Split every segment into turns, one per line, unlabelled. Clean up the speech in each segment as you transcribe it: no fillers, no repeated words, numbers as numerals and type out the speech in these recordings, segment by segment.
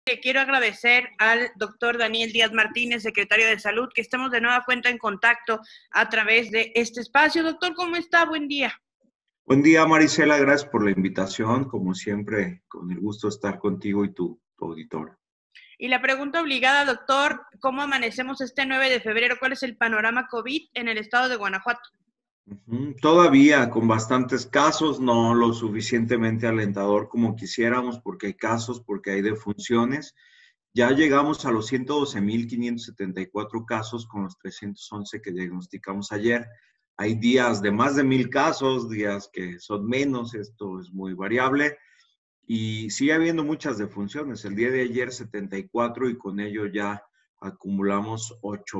Le quiero agradecer al doctor Daniel Díaz Martínez, secretario de Salud, que estemos de nueva cuenta en contacto a través de este espacio. Doctor, ¿cómo está? Buen día.
Buen día, Marisela, gracias por la invitación. Como siempre, con el gusto de estar contigo y tu auditor.
Y la pregunta obligada, doctor, ¿cómo amanecemos este 9 de febrero? ¿Cuál es el panorama COVID en el estado de Guanajuato?
Todavía con bastantes casos, no lo suficientemente alentador como quisiéramos, porque hay casos, porque hay defunciones. Ya llegamos a los 112,574 casos con los 311 que diagnosticamos ayer. Hay días de más de 1,000 casos, días que son menos, esto es muy variable. Y sigue habiendo muchas defunciones. El día de ayer 74 y con ello ya acumulamos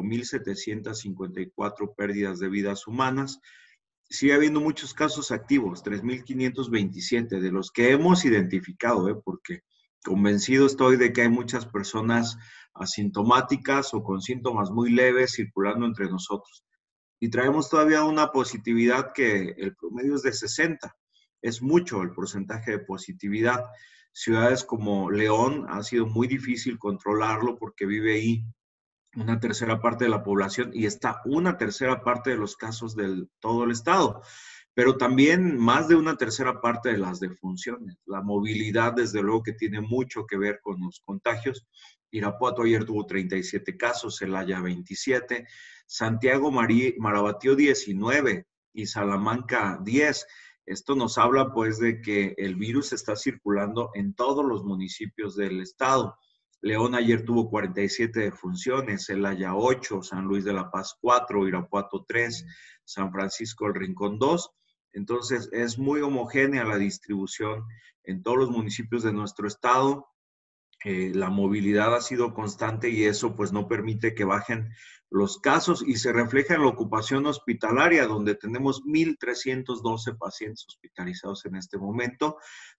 8,754 pérdidas de vidas humanas. Sigue habiendo muchos casos activos, 3,527, de los que hemos identificado, porque convencido estoy de que hay muchas personas asintomáticas o con síntomas muy leves circulando entre nosotros. Y traemos todavía una positividad que el promedio es de 60. Es mucho el porcentaje de positividad. Ciudades como León ha sido muy difícil controlarlo porque vive ahí una tercera parte de la población y está una tercera parte de los casos de todo el estado, pero también más de una tercera parte de las defunciones. La movilidad, desde luego, que tiene mucho que ver con los contagios. Irapuato ayer tuvo 37 casos, Celaya 27, Santiago Marabatío 19 y Salamanca 10. Esto nos habla pues de que el virus está circulando en todos los municipios del estado. León ayer tuvo 47 defunciones, Celaya 8, San Luis de la Paz 4, Irapuato 3, San Francisco del Rincón 2. Entonces es muy homogénea la distribución en todos los municipios de nuestro estado. La movilidad ha sido constante y eso pues no permite que bajen los casos y se refleja en la ocupación hospitalaria, donde tenemos 1,312 pacientes hospitalizados en este momento,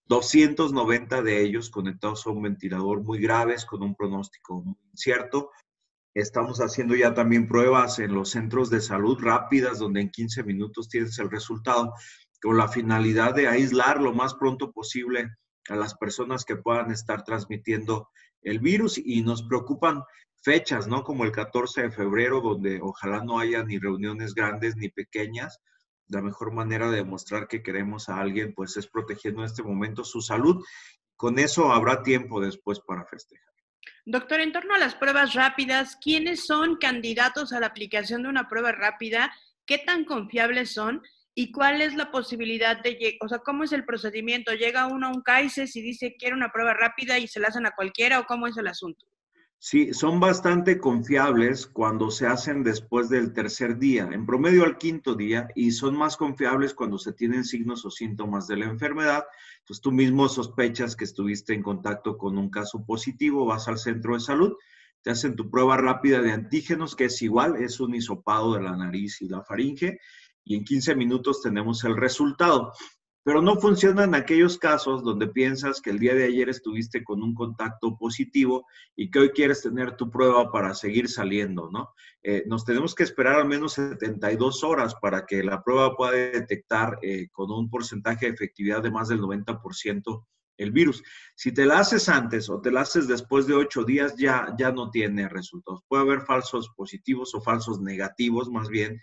290 de ellos conectados a un ventilador muy graves con un pronóstico muy incierto. Estamos haciendo ya también pruebas en los centros de salud rápidas, donde en 15 minutos tienes el resultado, con la finalidad de aislar lo más pronto posible a las personas que puedan estar transmitiendo el virus. Y nos preocupan fechas, ¿no? Como el 14 de febrero, donde ojalá no haya ni reuniones grandes ni pequeñas. La mejor manera de demostrar que queremos a alguien, pues, es protegiendo en este momento su salud. Con eso habrá tiempo después para festejar.
Doctor, en torno a las pruebas rápidas, ¿quiénes son candidatos a la aplicación de una prueba rápida? ¿Qué tan confiables son? ¿Y cuál es la posibilidad de, o sea, cómo es el procedimiento? ¿Llega uno a un CAICES y dice quiero una prueba rápida y se la hacen a cualquiera o cómo es el asunto?
Sí, son bastante confiables cuando se hacen después del tercer día, en promedio al quinto día, y son más confiables cuando se tienen signos o síntomas de la enfermedad. Entonces tú mismo sospechas que estuviste en contacto con un caso positivo, vas al centro de salud, te hacen tu prueba rápida de antígenos, que es igual, es un hisopado de la nariz y la faringe, y en 15 minutos tenemos el resultado. Pero no funciona en aquellos casos donde piensas que el día de ayer estuviste con un contacto positivo y que hoy quieres tener tu prueba para seguir saliendo, ¿no? Nos tenemos que esperar al menos 72 horas para que la prueba pueda detectar con un porcentaje de efectividad de más del 90% el virus. Si te la haces antes o te la haces después de 8 días, ya no tiene resultados. Puede haber falsos positivos o falsos negativos, más bien,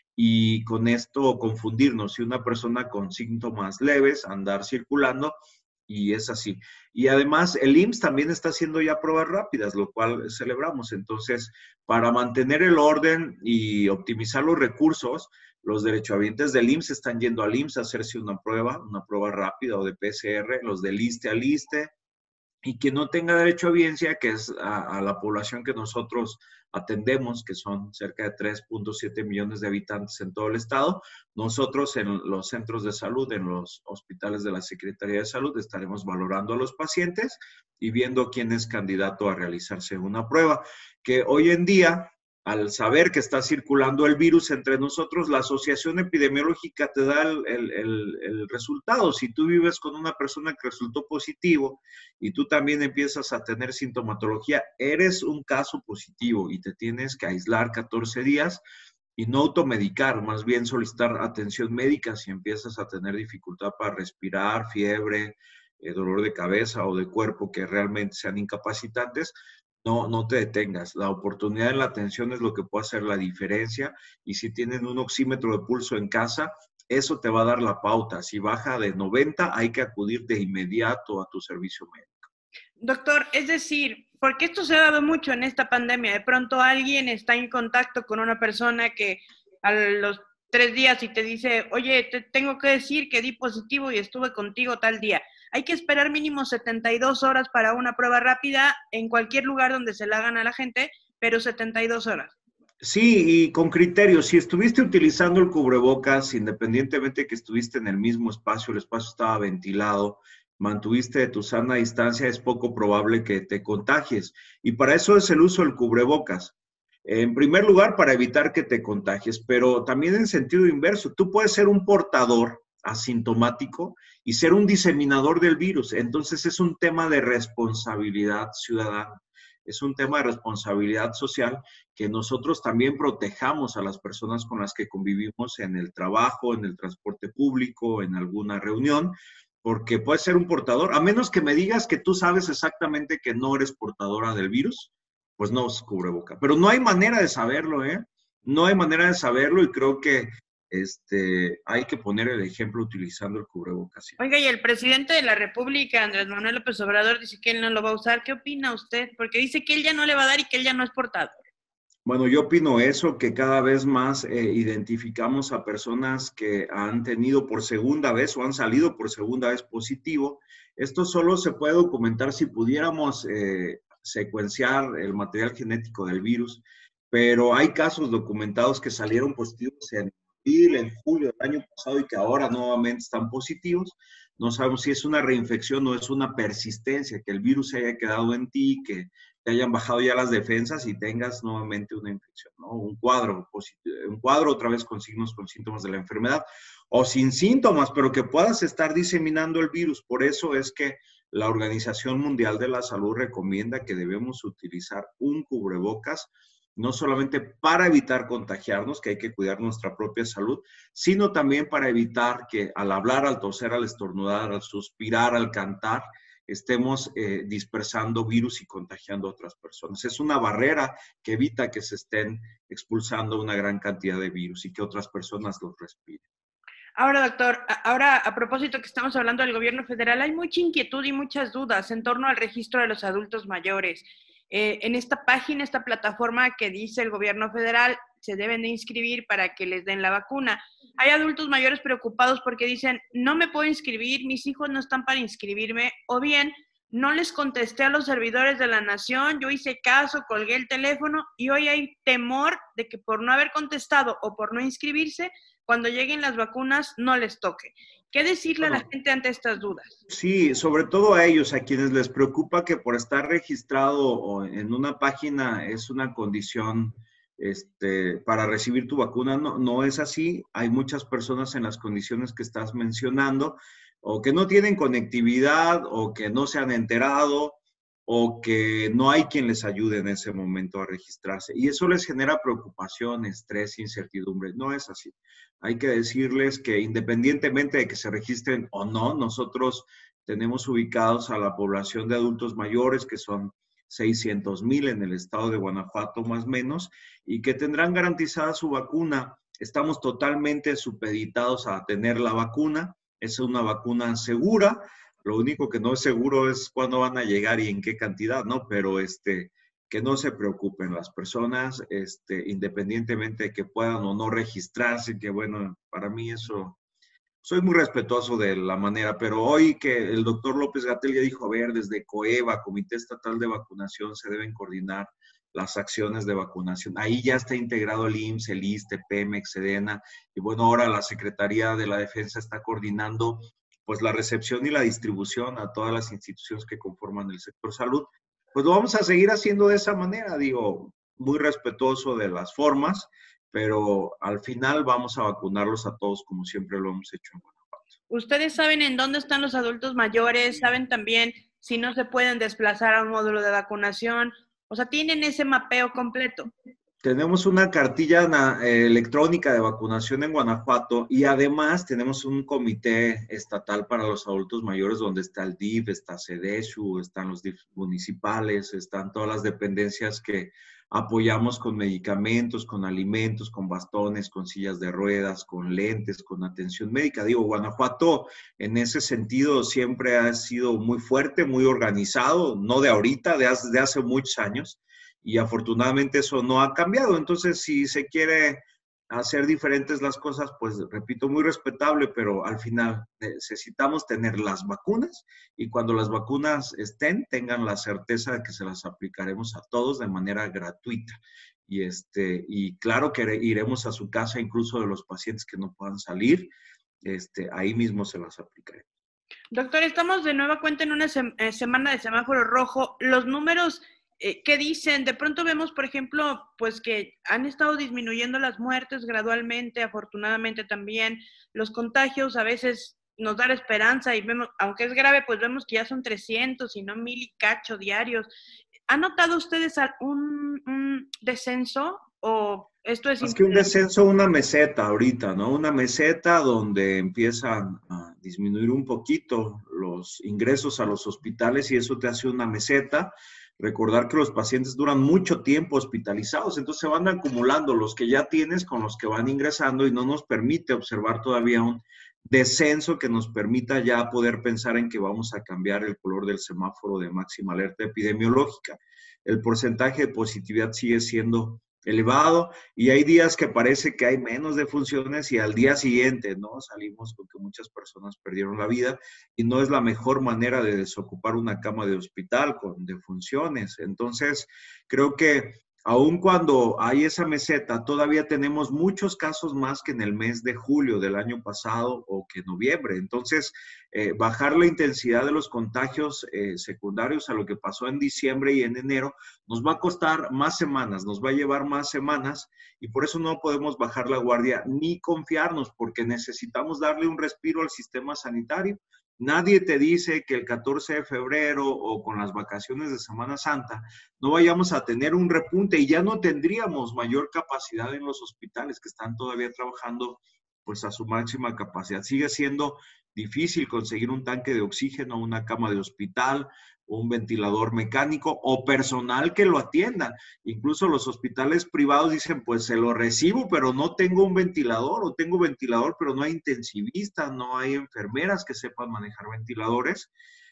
y con esto confundirnos. Si una persona con síntomas leves, andar circulando, y es así. Y además el IMSS también está haciendo ya pruebas rápidas, lo cual celebramos. Entonces, para mantener el orden y optimizar los recursos, los derechohabientes del IMSS están yendo al IMSS a hacerse una prueba rápida o de PCR, los del ISSSTE al ISSSTE, y quien no tenga derecho a audiencia, que es a la población que nosotros atendemos, que son cerca de 3,7 millones de habitantes en todo el estado, nosotros en los centros de salud, en los hospitales de la Secretaría de Salud, estaremos valorando a los pacientes y viendo quién es candidato a realizarse una prueba, que hoy en día, al saber que está circulando el virus entre nosotros, la asociación epidemiológica te da el resultado. Si tú vives con una persona que resultó positivo y tú también empiezas a tener sintomatología, eres un caso positivo y te tienes que aislar 14 días y no automedicar, más bien solicitar atención médica si empiezas a tener dificultad para respirar, fiebre, dolor de cabeza o de cuerpo que realmente sean incapacitantes, no te detengas. La oportunidad en la atención es lo que puede hacer la diferencia y si tienen un oxímetro de pulso en casa, eso te va a dar la pauta. Si baja de 90, hay que acudir de inmediato a tu servicio médico.
Doctor, es decir, porque esto se ha dado mucho en esta pandemia, de pronto alguien está en contacto con una persona que a los 3 días y te dice, oye, te tengo que decir que di positivo y estuve contigo tal día. Hay que esperar mínimo 72 horas para una prueba rápida en cualquier lugar donde se la hagan a la gente, pero 72 horas.
Sí, y con criterio, si estuviste utilizando el cubrebocas, independientemente que estuviste en el mismo espacio, el espacio estaba ventilado, mantuviste tu sana distancia, es poco probable que te contagies. Y para eso es el uso del cubrebocas. En primer lugar, para evitar que te contagies, pero también en sentido inverso. Tú puedes ser un portador asintomático y ser un diseminador del virus. Entonces es un tema de responsabilidad ciudadana, es un tema de responsabilidad social que nosotros también protejamos a las personas con las que convivimos en el trabajo, en el transporte público, en alguna reunión, porque puedes ser un portador, a menos que me digas que tú sabes exactamente que no eres portadora del virus, pues no se cubreboca. Pero no hay manera de saberlo, ¿eh? No hay manera de saberlo y creo que hay que poner el ejemplo utilizando el cubrebocas. ¿Sí?
Oiga, y el presidente de la República, Andrés Manuel López Obrador, dice que él no lo va a usar. ¿Qué opina usted? Porque dice que él ya no le va a dar y que él ya no es portador.
Bueno, yo opino eso, que cada vez más identificamos a personas que han tenido por segunda vez o han salido por segunda vez positivo. Esto solo se puede documentar si pudiéramos secuenciar el material genético del virus, pero hay casos documentados que salieron positivos en abril, en julio del año pasado y que ahora nuevamente están positivos. No sabemos si es una reinfección o es una persistencia, que el virus se haya quedado en ti, que te hayan bajado ya las defensas y tengas nuevamente una infección, ¿no? Un cuadro otra vez con signos, con síntomas de la enfermedad, o sin síntomas, pero que puedas estar diseminando el virus. Por eso es que la Organización Mundial de la Salud recomienda que debemos utilizar un cubrebocas, no solamente para evitar contagiarnos, que hay que cuidar nuestra propia salud, sino también para evitar que al hablar, al toser, al estornudar, al suspirar, al cantar, estemos dispersando virus y contagiando a otras personas. Es una barrera que evita que se estén expulsando una gran cantidad de virus y que otras personas los respiren.
Ahora, doctor, ahora a propósito que estamos hablando del gobierno federal, hay mucha inquietud y muchas dudas en torno al registro de los adultos mayores. En esta página, esta plataforma que dice el gobierno federal, se deben de inscribir para que les den la vacuna. Hay adultos mayores preocupados porque dicen, no me puedo inscribir, mis hijos no están para inscribirme, o bien, no les contesté a los servidores de la nación, yo hice caso, colgué el teléfono y hoy hay temor de que por no haber contestado o por no inscribirse, cuando lleguen las vacunas no les toque. ¿Qué decirle a la gente ante estas dudas?
Sí, sobre todo a ellos, a quienes les preocupa que por estar registrado en una página es una condición para recibir tu vacuna. No, no es así. Hay muchas personas en las condiciones que estás mencionando o que no tienen conectividad o que no se han enterado o que no hay quien les ayude en ese momento a registrarse. Y eso les genera preocupación, estrés, incertidumbre. No es así. Hay que decirles que independientemente de que se registren o no, nosotros tenemos ubicados a la población de adultos mayores, que son 600,000 en el estado de Guanajuato más o menos, y que tendrán garantizada su vacuna. Estamos totalmente supeditados a tener la vacuna. Es una vacuna segura. Lo único que no es seguro es cuándo van a llegar y en qué cantidad, ¿no? Pero que no se preocupen las personas, independientemente de que puedan o no registrarse, que bueno, para mí eso, soy muy respetuoso de la manera, pero hoy que el doctor López-Gatell ya dijo, a ver, desde COEVA, Comité Estatal de Vacunación, se deben coordinar las acciones de vacunación. Ahí ya está integrado el IMSS, el ISSSTE, Pemex, Sedena, y bueno, ahora la Secretaría de la Defensa está coordinando pues la recepción y la distribución a todas las instituciones que conforman el sector salud. Pues lo vamos a seguir haciendo de esa manera, digo, muy respetuoso de las formas, pero al final vamos a vacunarlos a todos como siempre lo hemos hecho en Guanajuato.
¿Ustedes saben en dónde están los adultos mayores? ¿Saben también si no se pueden desplazar a un módulo de vacunación? O sea, ¿tienen ese mapeo completo?
Tenemos una cartilla electrónica de vacunación en Guanajuato y además tenemos un comité estatal para los adultos mayores donde está el DIF, está CEDESHU, están los DIF municipales, están todas las dependencias que apoyamos con medicamentos, con alimentos, con bastones, con sillas de ruedas, con lentes, con atención médica. Digo, Guanajuato en ese sentido siempre ha sido muy fuerte, muy organizado, no de ahorita, de hace muchos años. Y afortunadamente eso no ha cambiado. Entonces, si se quiere hacer diferentes las cosas, pues repito, muy respetable, pero al final necesitamos tener las vacunas y cuando las vacunas estén, tengan la certeza de que se las aplicaremos a todos de manera gratuita. Y claro que iremos a su casa, incluso de los pacientes que no puedan salir, ahí mismo se las aplicaremos.
Doctor, estamos de nueva cuenta en una semana de semáforo rojo. Los números, ¿qué dicen? De pronto vemos, por ejemplo, pues que han estado disminuyendo las muertes gradualmente, afortunadamente también. Los contagios a veces nos da la esperanza y vemos, aunque es grave, pues vemos que ya son 300 y no 1000 y cacho diarios. ¿Han notado ustedes un descenso o esto es
Más que un descenso, una meseta ahorita, ¿no? Una meseta donde empiezan a disminuir un poquito los ingresos a los hospitales y eso te hace una meseta. Recordar que los pacientes duran mucho tiempo hospitalizados, entonces se van acumulando los que ya tienes con los que van ingresando y no nos permite observar todavía un descenso que nos permita ya poder pensar en que vamos a cambiar el color del semáforo de máxima alerta epidemiológica. El porcentaje de positividad sigue siendo elevado y hay días que parece que hay menos defunciones y al día siguiente, ¿no? Salimos con que muchas personas perdieron la vida y no es la mejor manera de desocupar una cama de hospital con defunciones. Entonces, creo que aun cuando hay esa meseta, todavía tenemos muchos casos más que en el mes de julio del año pasado o que noviembre. Entonces, bajar la intensidad de los contagios secundarios a lo que pasó en diciembre y en enero nos va a costar más semanas, nos va a llevar más semanas y por eso no podemos bajar la guardia ni confiarnos porque necesitamos darle un respiro al sistema sanitario. Nadie te dice que el 14 de febrero o con las vacaciones de Semana Santa no vayamos a tener un repunte y ya no tendríamos mayor capacidad en los hospitales que están todavía trabajando pues a su máxima capacidad. Sigue siendo difícil conseguir un tanque de oxígeno, una cama de hospital, un ventilador mecánico o personal que lo atienda. Incluso los hospitales privados dicen, pues se lo recibo, pero no tengo un ventilador o tengo ventilador, pero no hay intensivistas, no hay enfermeras que sepan manejar ventiladores.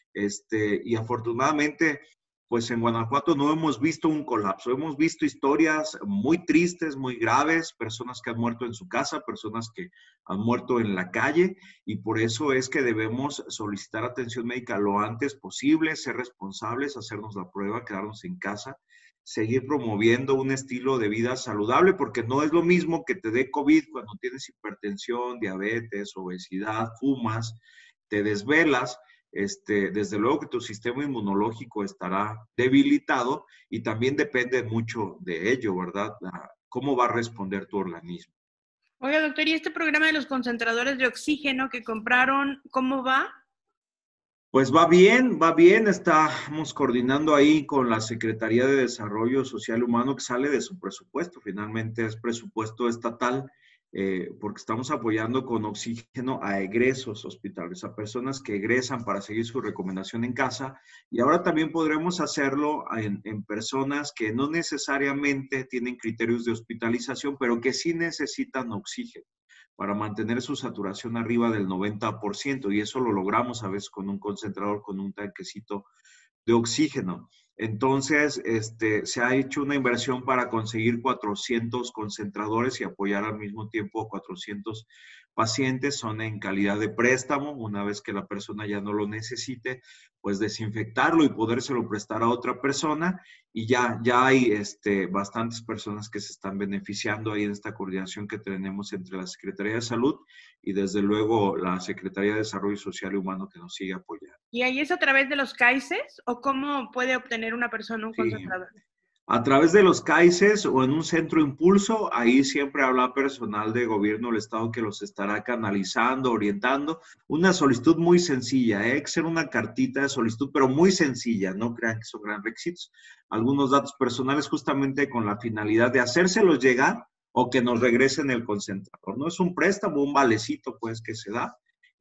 Y afortunadamente, pues en Guanajuato no hemos visto un colapso, hemos visto historias muy tristes, muy graves, personas que han muerto en su casa, personas que han muerto en la calle y por eso es que debemos solicitar atención médica lo antes posible, ser responsables, hacernos la prueba, quedarnos en casa, seguir promoviendo un estilo de vida saludable porque no es lo mismo que te dé COVID cuando tienes hipertensión, diabetes, obesidad, fumas, te desvelas. Desde luego que tu sistema inmunológico estará debilitado y también depende mucho de ello, ¿verdad? ¿Cómo va a responder tu organismo?
Oiga, doctor, ¿y este programa de los concentradores de oxígeno que compraron, cómo va?
Pues va bien, estamos coordinando ahí con la Secretaría de Desarrollo Social Humano que sale de su presupuesto, finalmente es presupuesto estatal, porque estamos apoyando con oxígeno a egresos hospitales, a personas que egresan para seguir su recomendación en casa y ahora también podremos hacerlo en personas que no necesariamente tienen criterios de hospitalización, pero que sí necesitan oxígeno para mantener su saturación arriba del 90% y eso lo logramos a veces con un concentrador, con un tanquecito de oxígeno. Entonces, se ha hecho una inversión para conseguir 400 concentradores y apoyar al mismo tiempo 400 pacientes. Son en calidad de préstamo. Una vez que la persona ya no lo necesite, pues desinfectarlo y podérselo prestar a otra persona. Y ya hay bastantes personas que se están beneficiando ahí en esta coordinación que tenemos entre la Secretaría de Salud y desde luego la Secretaría de Desarrollo Social y Humano que nos sigue apoyando.
¿Y ahí es a través de los CAICES o cómo puede obtener una persona un
Sí.
concentrador?
A través de los CAICES o en un centro impulso, ahí siempre habrá personal de gobierno del Estado que los estará canalizando, orientando. Una solicitud muy sencilla, ¿eh? Hay que ser una cartita de solicitud, pero muy sencilla, no crean que son grandes requisitos. Algunos datos personales justamente con la finalidad de hacérselos llegar o que nos regresen el concentrador. No es un préstamo, un valecito pues que se da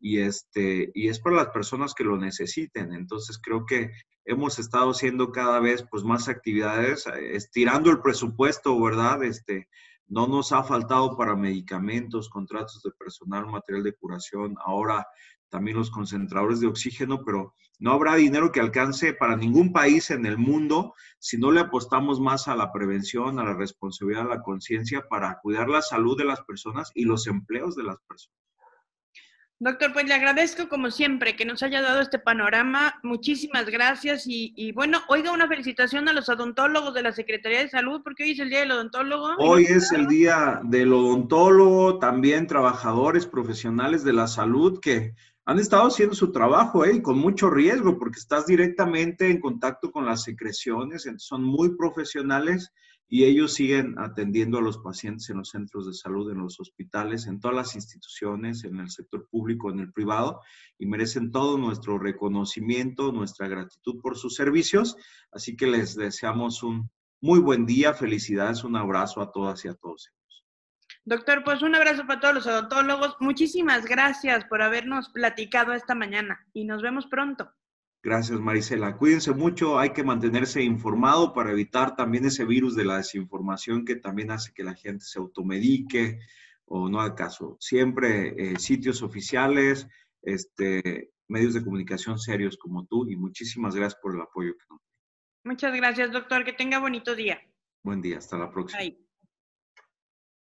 y es para las personas que lo necesiten. Entonces creo que hemos estado haciendo cada vez pues más actividades, estirando el presupuesto, ¿verdad? No nos ha faltado para medicamentos, contratos de personal, material de curación, ahora también los concentradores de oxígeno, pero no habrá dinero que alcance para ningún país en el mundo si no le apostamos más a la prevención, a la responsabilidad, a la conciencia para cuidar la salud de las personas y los empleos de las personas.
Doctor, pues le agradezco como siempre que nos haya dado este panorama. Muchísimas gracias y bueno, oiga, una felicitación a los odontólogos de la Secretaría de Salud porque hoy es el Día del Odontólogo.
Hoy es el día del odontólogo, también trabajadores profesionales de la salud que han estado haciendo su trabajo, y con mucho riesgo, porque estás directamente en contacto con las secreciones, son muy profesionales y ellos siguen atendiendo a los pacientes en los centros de salud, en los hospitales, en todas las instituciones, en el sector público, en el privado, y merecen todo nuestro reconocimiento, nuestra gratitud por sus servicios. Así que les deseamos un muy buen día, felicidades, un abrazo a todas y a todos.
Doctor, pues un abrazo para todos los odontólogos. Muchísimas gracias por habernos platicado esta mañana y nos vemos pronto.
Gracias, Marisela. Cuídense mucho, hay que mantenerse informado para evitar también ese virus de la desinformación que también hace que la gente se automedique o no haga caso. Siempre sitios oficiales, medios de comunicación serios como tú y muchísimas gracias por el apoyo que nos.
Muchas gracias, doctor. Que tenga bonito día.
Buen día, hasta la próxima.
Bye.